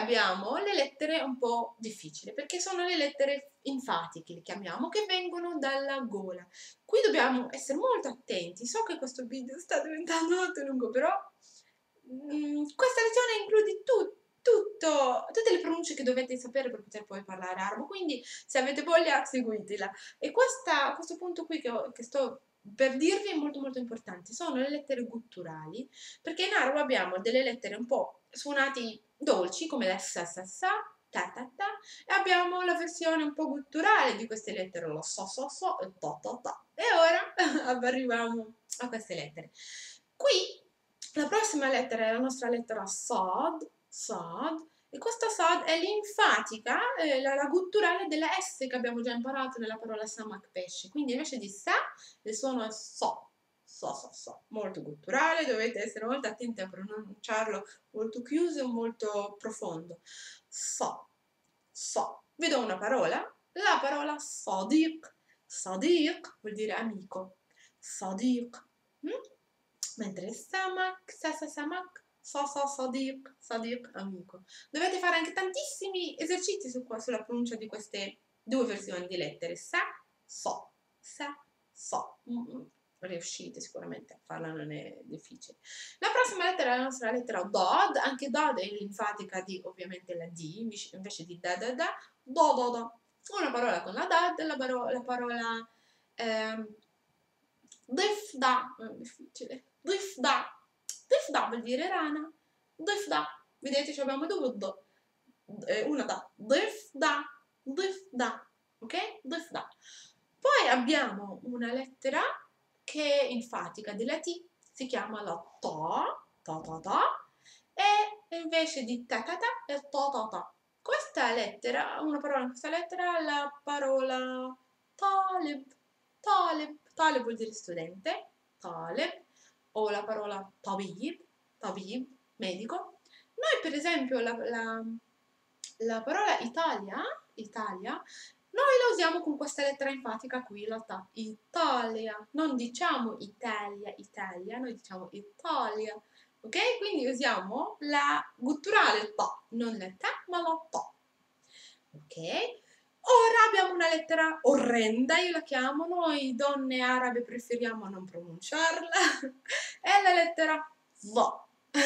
abbiamo le lettere un po' difficili, perché sono le lettere enfatiche, le chiamiamo, che vengono dalla gola. Qui dobbiamo essere molto attenti. So che questo video sta diventando molto lungo, però questa lezione include tutte le pronunce che dovete sapere per poter poi parlare arabo, quindi se avete voglia seguitela. E questo punto qui che sto per dirvi è molto molto importante, sono le lettere gutturali, perché in arabo abbiamo delle lettere un po' suonate dolci, come la sa, ta, e abbiamo la versione un po' gutturale di queste lettere, lo so e ta. E ora arriviamo a queste lettere. Qui la prossima lettera è la nostra lettera Sad, e questa Sad è l'infatica, la gutturale della S che abbiamo già imparato nella parola samak pesce. Quindi invece di sa, il suono è so. Molto gutturale, dovete essere molto attenti a pronunciarlo molto chiuso e molto profondo. So. Vi do una parola, la parola sadiq. Sadiq vuol dire amico. Sadiq. Mentre samak, samak, sadiq, amico. Dovete fare anche tantissimi esercizi sulla pronuncia di queste due versioni di lettere. Sa, so. Riuscite sicuramente a farla, non è difficile. La prossima lettera è la nostra lettera Dod, anche Dod è l'infatica di ovviamente la D, invece di da. Una parola con la Dad, la parola Difda, difficile. Difda vuol dire rana. Difda, vedete, abbiamo due D. Una da. Difda. Ok? Difda. Poi abbiamo una lettera che è enfatica della T, si chiama la ta, e invece di ta è ta. Questa lettera, una parola in questa lettera è la parola talib. Talib vuol dire studente, talib, o la parola tabib, medico. Noi per esempio la parola Italia, noi la usiamo con questa lettera enfatica qui, la ta, Italia. Non diciamo Italia, noi diciamo Italia. Ok? Quindi usiamo la gutturale ta, non la ta, ma la ta. Ok? Ora abbiamo una lettera orrenda, io la chiamo, noi donne arabe preferiamo non pronunciarla, è la lettera Va.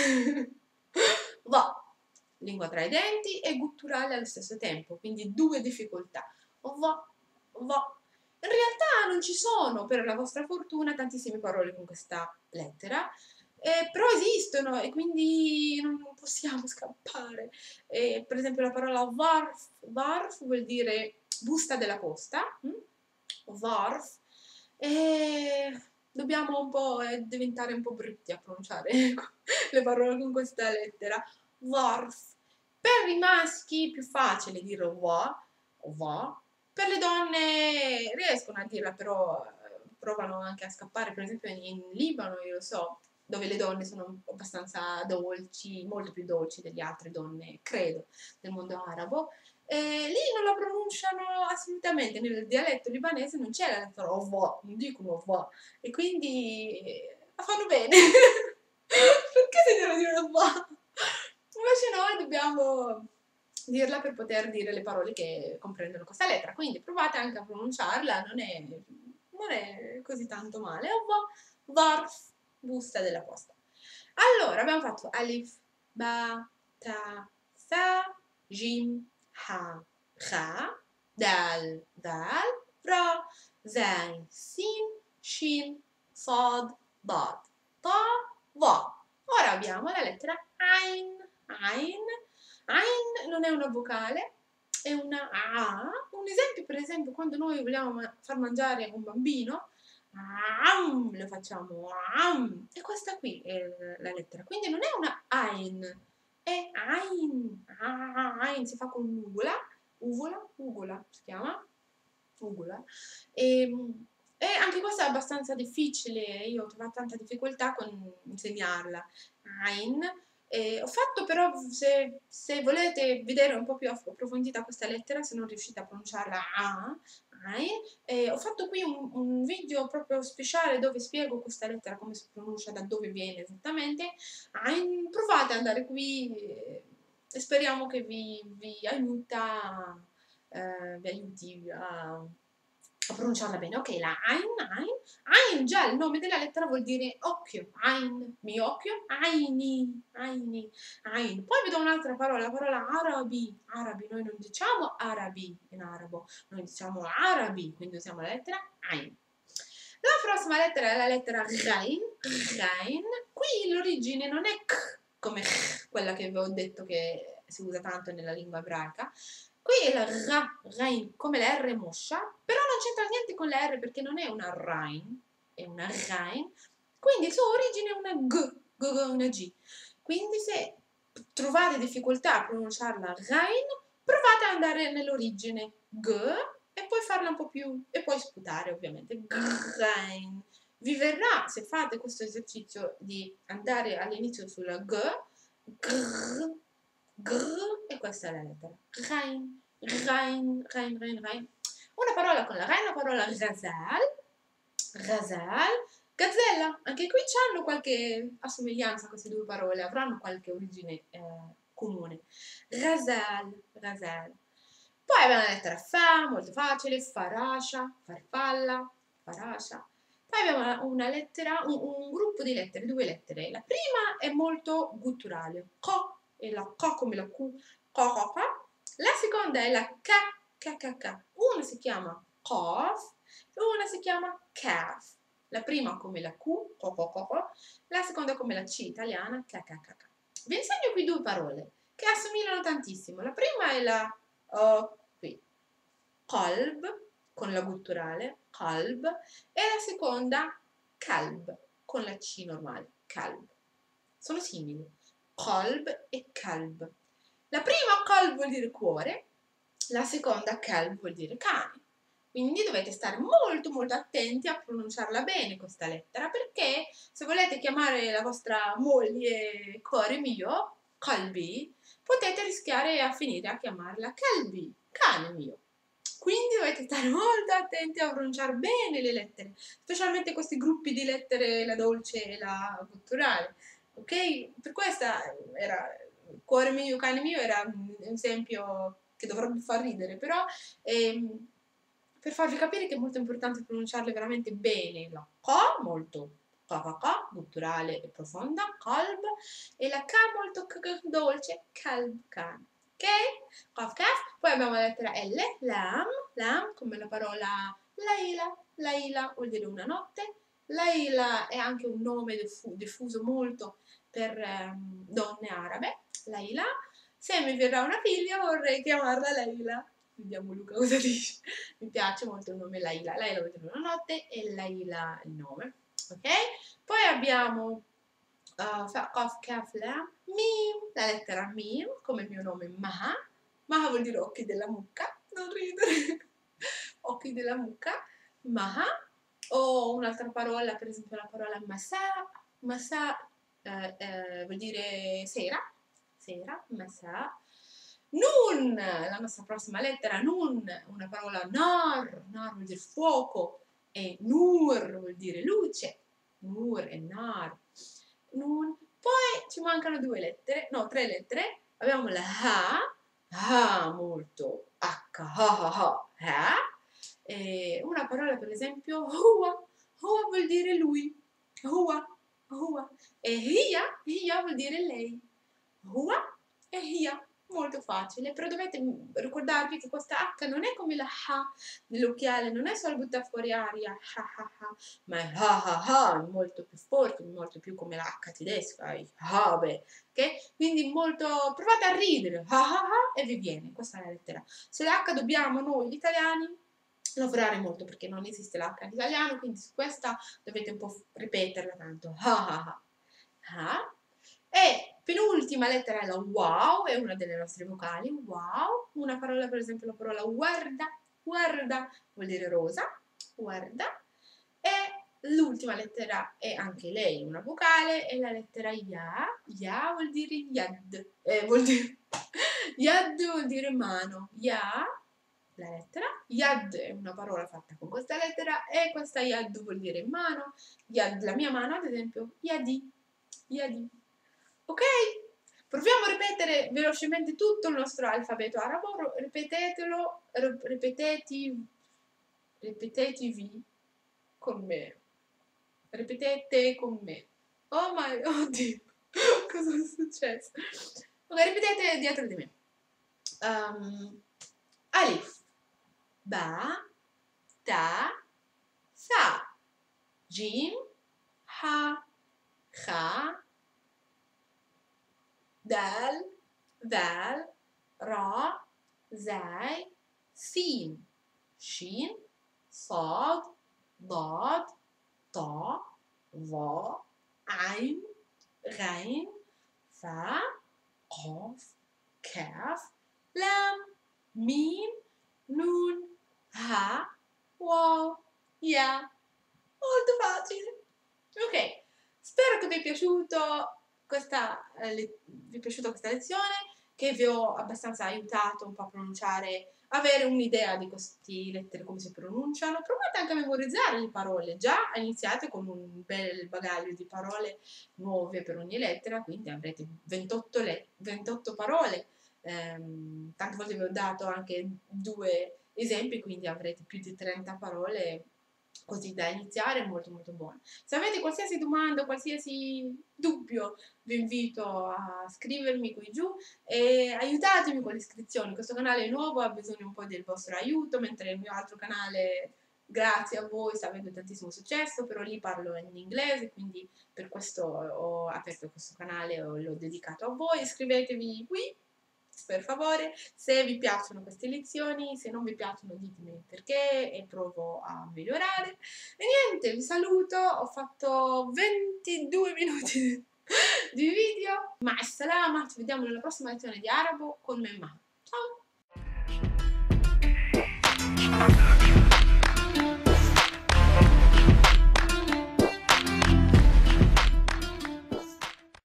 Va, lingua tra i denti e gutturale allo stesso tempo, quindi due difficoltà. Va. In realtà non ci sono, per la vostra fortuna, tantissime parole con questa lettera, però esistono e quindi non possiamo scappare. Per esempio la parola varf vuol dire busta della posta, varf, e dobbiamo un po' diventare un po' brutti a pronunciare le parole con questa lettera, varf. Per i maschi è più facile dire va, per le donne riescono a dirla, però provano anche a scappare, per esempio in Libano, io lo so, dove le donne sono abbastanza dolci, molto più dolci delle altre donne, credo, del mondo arabo. Lì non la pronunciano assolutamente, nel dialetto libanese non c'è la lettera va, non dicono va, e quindi la fanno bene. Perché si deve dire va? Invece noi dobbiamo dirla per poter dire le parole che comprendono questa lettera, quindi provate anche a pronunciarla, non è così tanto male. Varf, busta della posta. Allora, abbiamo fatto alif, ba, ta, sa, jim, ha, kha, dal, ra, zain, sin, shin, sad, dad, ta, va. Ora abbiamo la lettera Ain. Ain non è una vocale, è una A. Un esempio, per esempio, quando noi vogliamo far mangiare un bambino, lo facciamo e questa qui è la lettera. Quindi non è una Ain, è Ain, si fa con ugola, si chiama, ugola. E anche questa è abbastanza difficile, io ho trovato tanta difficoltà con insegnarla. Ain. Ho fatto però, se volete vedere un po' più approfondita questa lettera, se non riuscite a pronunciarla Ain, ho fatto qui un video proprio speciale dove spiego questa lettera, come si pronuncia, da dove viene esattamente. Ain, provate ad andare qui e speriamo che vi aiuti a pronunciarla bene. Ok, la Ain, già il nome della lettera vuol dire occhio. Ain, mio occhio. Aini, Aini, Ain. Poi vedo un'altra parola, la parola arabi. Arabi, noi non diciamo arabi in arabo, noi diciamo arabi, quindi usiamo la lettera Ain. La prossima lettera è la lettera Ghain. Ghain. Qui l'origine non è k come quella che vi ho detto che si usa tanto nella lingua ebraica. Qui è la Ghain, come la R moscia, però non c'entra niente con la R perché non è una Rain, è una Ghain. Quindi il suo origine è una una G. Quindi se trovate difficoltà a pronunciarla Ghain, provate ad andare nell'origine G e poi farla un po' più, e poi sputare ovviamente. Ghain. Vi verrà, se fate questo esercizio, di andare all'inizio sulla G, grr, grr, e questa è la lettera. Ghain, Ghain, Ghain, Ghain, Ghain. Una parola con la Ghain, la parola Ghazal, Ghazal, Gazzella. Anche qui hanno qualche assomiglianza queste due parole, avranno qualche origine comune. Ghazal, Ghazal. Poi abbiamo la lettera Fa, molto facile, Farascia, farfalla, Farascia. Poi abbiamo una lettera, un gruppo di lettere, due lettere. La prima è molto gutturale, Co, e la Co come la Q, Co, Co, Co. La seconda è la K, K, K, K. Una si chiama Qaf e una si chiama Kaf. La prima come la Q, Co, Co, Co, Co. La seconda come la C italiana, K, K, K, K. Vi insegno qui due parole che assomigliano tantissimo. La prima è la qui, qalb, con la gutturale, qalb, e la seconda kalb, con la C normale, kalb. Sono simili, qalb e kalb. La prima qalb vuol dire cuore, la seconda kalb vuol dire cane. Quindi dovete stare molto molto attenti a pronunciarla bene questa lettera, perché se volete chiamare la vostra moglie cuore mio, kalbi, potete rischiare a finire a chiamarla kalbi, cane mio. Quindi dovete stare molto attenti a pronunciare bene le lettere, specialmente questi gruppi di lettere, la dolce e la gutturale. Ok? Per questa era cuore mio, cane mio, era un esempio che dovrebbe far ridere, però per farvi capire che è molto importante pronunciarle veramente bene. La K molto gutturale e profonda, kalb, e la K molto dolce, kalb, cane. Ok? Kaf, kaf. Poi abbiamo la lettera L, lam, come la parola Laila. Laila vuol dire una notte. Laila è anche un nome diffuso molto per donne arabe. Laila. Se mi verrà una figlia vorrei chiamarla Laila. Vediamo Luca cosa dice. Mi piace molto il nome Laila. Laila vuol dire una notte e Laila il nome. Ok? Poi abbiamo Qaf, Kaf, Lam, Mim, la lettera Mim, come il mio nome Maha. Maha vuol dire occhi della mucca, non ridere. Occhi della mucca, Maha. O un'altra parola, per esempio la parola Masa. Masa vuol dire sera, sera, Masa. Nun, la nostra prossima lettera, Nun, una parola Nar, Nar vuol dire fuoco, e Nur vuol dire luce, Nur e Nar. Nun. Poi ci mancano due lettere, no, tre lettere. Abbiamo la molto H, ha. E una parola, per esempio, Hua, Hua vuol dire lui, Hua, Hua. E Hia vuol dire lei, Hua e Hia. Molto facile, però dovete ricordarvi che questa H non è come la H dell'occhiale, non è solo buttare fuori aria, ma è molto più forte, molto più come la H tedesca, habe, ok? Quindi molto, provate a ridere, e vi viene, questa è la lettera. Se la H dobbiamo noi gli italiani lavorare molto perché non esiste la H in italiano, quindi su questa dovete un po' ripeterla tanto, ha. E penultima lettera è la wow, è una delle nostre vocali, wow. Una parola, per esempio, la parola guarda, guarda vuol dire rosa, guarda. E l'ultima lettera è anche lei una vocale, è la lettera ya vuol dire yad, vuol dire yad vuol dire mano, ya, la lettera, yad è una parola fatta con questa lettera e questa yad vuol dire mano, yad, la mia mano ad esempio, yadi, yadi. Ok? Proviamo a ripetere velocemente tutto il nostro alfabeto arabo, ripetetelo, ripetetevi con me. Ripetete con me. Oh my, oddio, cosa è successo? Ok, ripetete dietro di me. Alif, ba, ta, sa, jim, ha, kha, dal, ذال را زاي سين شين صاد ضاد طاء ظاء عين غين فاء قاف كاف لام ميم نون ها واو يا. Molto facile. Ok, spero che vi è piaciuto vi è piaciuta questa lezione, che vi ho abbastanza aiutato un po' a pronunciare, avere un'idea di queste lettere, come si pronunciano. Provate anche a memorizzare le parole, già iniziate con un bel bagaglio di parole nuove per ogni lettera, quindi avrete 28 parole. Tante volte vi ho dato anche 2 esempi, quindi avrete più di 30 parole così da iniziare, molto molto buono. Se avete qualsiasi domanda, qualsiasi dubbio, vi invito a scrivermi qui giù e aiutatemi con le iscrizioni. Questo canale è nuovo, ha bisogno un po' del vostro aiuto, mentre il mio altro canale, grazie a voi, sta avendo tantissimo successo, però lì parlo in inglese, quindi per questo ho aperto questo canale e l'ho dedicato a voi. Iscrivetevi qui, per favore, se vi piacciono queste lezioni. Se non vi piacciono ditemi perché e provo a migliorare. E niente, vi saluto, ho fatto 22 minuti di video. Ma salama, ci vediamo nella prossima lezione di arabo con Memma. Ciao!